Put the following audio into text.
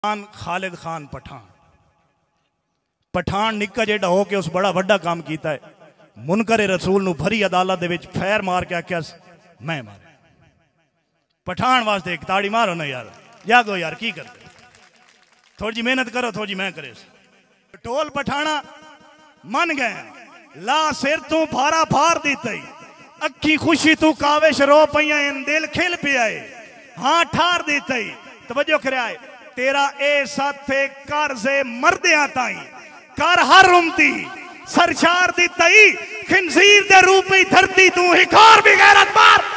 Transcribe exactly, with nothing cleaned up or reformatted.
खान खालिद खान पठान पठान निक्का जेड़ा हो के उस बड़ा वड्डा काम किया है। मुनकर रसूल नूं भरी अदालत दे विच फैर मार के आख्या मैं मारे। पठान वास्ते एक ताड़ी मारो ना यार, जागो यार की करते, थोड़ी जी मेहनत करो, थोड़ी जी मैं करे। टोल पठाना मन गए ला सिर तू भारा फार दी, अखी खुशी तू काविश रो पईया दिल खिल पिया हाँ ठार दी। तवज्जो कराए तेरा ए साथे कर्जे मरदिया ताई कर हर उमती सरचार दी तई खिंजीर दे रूप में धरती तू हिकार भी गैरत मार।